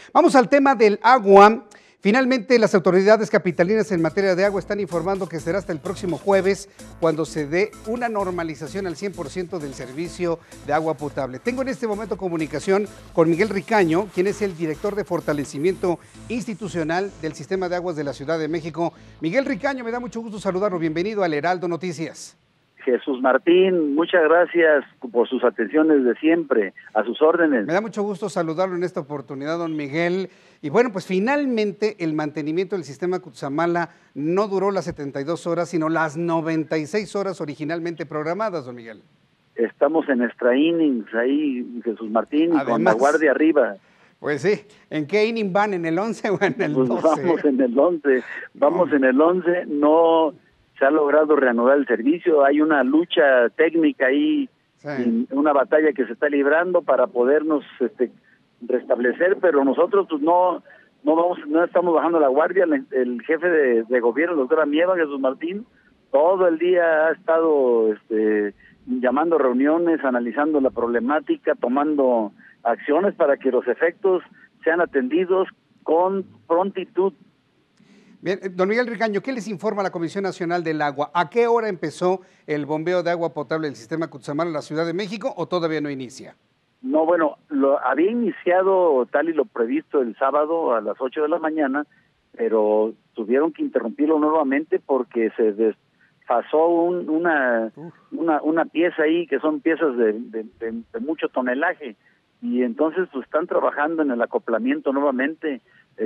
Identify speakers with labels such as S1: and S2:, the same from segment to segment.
S1: Vamos al tema del agua. Finalmente, las autoridades capitalinas en materia de agua están informando que será hasta el próximo jueves cuando se dé una normalización al 100% del servicio de agua potable. Tengo en este momento comunicación con Miguel Ricaño, quien es el director de fortalecimiento institucional del Sistema de Aguas de la Ciudad de México. Miguel Ricaño, me da mucho gusto saludarlo. Bienvenido al Heraldo Noticias.
S2: Jesús Martín, muchas gracias por sus atenciones de siempre, a sus órdenes.
S1: Me da mucho gusto saludarlo en esta oportunidad, don Miguel. Y bueno, pues finalmente el mantenimiento del sistema Cutzamala no duró las 72 horas, sino las 96 horas originalmente programadas, don Miguel.
S2: Estamos en extra innings ahí, Jesús Martín, además, con la guardia arriba.
S1: Pues sí, ¿en qué inning van? ¿En el 11 o en el 12?
S2: Pues vamos en el 11, en el 11, no se ha logrado reanudar el servicio, hay una lucha técnica ahí, sí, una batalla que se está librando para podernos restablecer, pero nosotros pues no estamos bajando la guardia. El jefe de gobierno, el doctor Amieva, Jesús Martín, todo el día ha estado llamando reuniones, analizando la problemática, tomando acciones para que los efectos sean atendidos con prontitud.
S1: Bien, don Miguel Ricaño, ¿qué les informa la Comisión Nacional del Agua? ¿A qué hora empezó el bombeo de agua potable del sistema Cutzamala en la Ciudad de México o todavía no inicia?
S2: No, bueno, lo había iniciado tal y lo previsto el sábado a las 8 de la mañana, pero tuvieron que interrumpirlo nuevamente porque se desfasó una pieza ahí, que son piezas de mucho tonelaje, y entonces pues están trabajando en el acoplamiento nuevamente,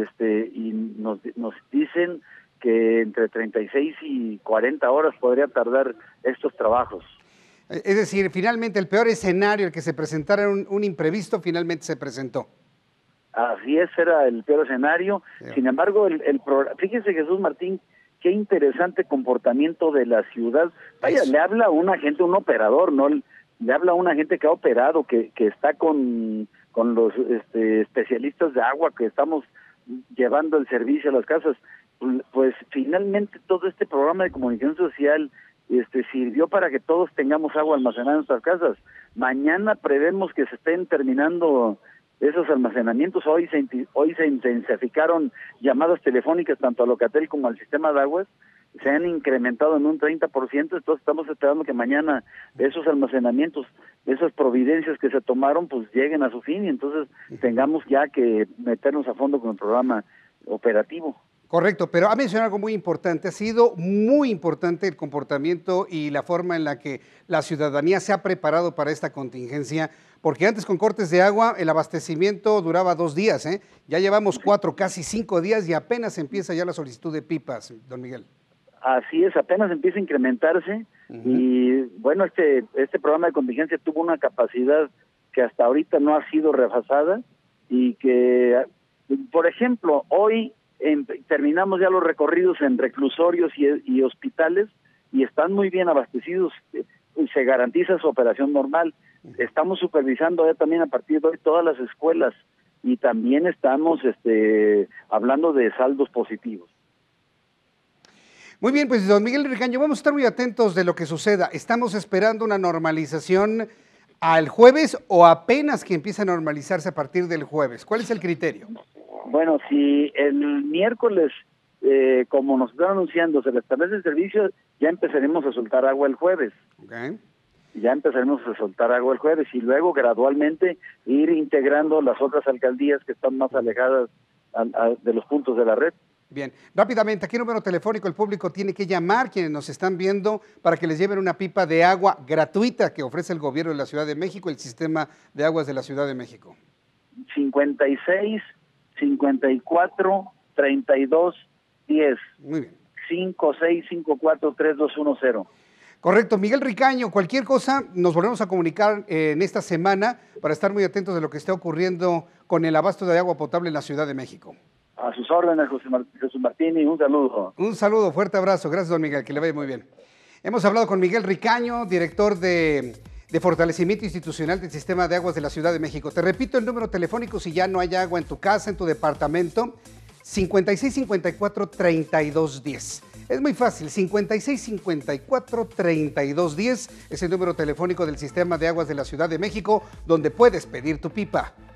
S2: y nos dicen que entre 36 y 40 horas podría tardar estos trabajos.
S1: Es decir, finalmente el peor escenario, el que se presentara un imprevisto, finalmente se presentó.
S2: Así es, era el peor escenario. Sí. Sin embargo, fíjese, Jesús Martín, qué interesante comportamiento de la ciudad. Vaya, le habla a un agente, un operador, ¿no? Le habla a una gente que ha operado, que está con los especialistas de agua, que estamos llevando el servicio a las casas. Pues finalmente todo este programa de comunicación social sirvió para que todos tengamos agua almacenada en nuestras casas. Mañana prevemos que se estén terminando esos almacenamientos. Hoy se intensificaron llamadas telefónicas tanto a Locatel como al sistema de aguas. Se han incrementado en un 30%, entonces estamos esperando que mañana esos almacenamientos, esas providencias que se tomaron, pues lleguen a su fin y entonces tengamos ya que meternos a fondo con el programa operativo.
S1: Correcto, pero ha mencionado algo muy importante, ha sido muy importante el comportamiento y la forma en la que la ciudadanía se ha preparado para esta contingencia, porque antes con cortes de agua el abastecimiento duraba 2 días, ya llevamos 4, casi 5 días y apenas empieza ya la solicitud de pipas, don Miguel.
S2: Así es, apenas empieza a incrementarse y bueno, este programa de contingencia tuvo una capacidad que hasta ahorita no ha sido rebasada y que, por ejemplo, hoy terminamos ya los recorridos en reclusorios y hospitales y están muy bien abastecidos y se garantiza su operación normal. Estamos supervisando ya también a partir de hoy todas las escuelas y también estamos hablando de saldos positivos.
S1: Muy bien, pues don Miguel Ricaño, vamos a estar muy atentos de lo que suceda. ¿Estamos esperando una normalización al jueves o apenas que empiece a normalizarse a partir del jueves? ¿Cuál es el criterio?
S2: Bueno, si el miércoles, como nos están anunciando, se restablece el servicio, ya empezaremos a soltar agua el jueves.
S1: Okay.
S2: Ya empezaremos a soltar agua el jueves y luego gradualmente ir integrando las otras alcaldías que están más alejadas de los puntos de la red.
S1: Bien, rápidamente, ¿a qué número telefónico el público tiene que llamar, quienes nos están viendo, para que les lleven una pipa de agua gratuita que ofrece el gobierno de la Ciudad de México, el Sistema de Aguas de la Ciudad de México?
S2: 56 54 32 10.
S1: Muy bien.
S2: 56 54 3210.
S1: Correcto, Miguel Ricaño, cualquier cosa nos volvemos a comunicar en esta semana para estar muy atentos de lo que está ocurriendo con el abasto de agua potable en la Ciudad de México.
S2: A sus órdenes, Jesús Martín, y un saludo.
S1: Un saludo, fuerte abrazo. Gracias, don Miguel, que le vaya muy bien. Hemos hablado con Miguel Ricaño, director de fortalecimiento institucional del Sistema de Aguas de la Ciudad de México. Te repito el número telefónico si ya no hay agua en tu casa, en tu departamento, 56 54 32 10. Es muy fácil, 56 54 32 10 es el número telefónico del Sistema de Aguas de la Ciudad de México, donde puedes pedir tu pipa.